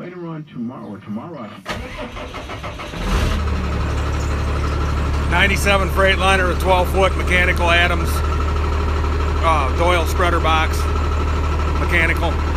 later on tomorrow, 97 Freightliner, a 12-foot mechanical Adams Doyle spreader box, mechanical.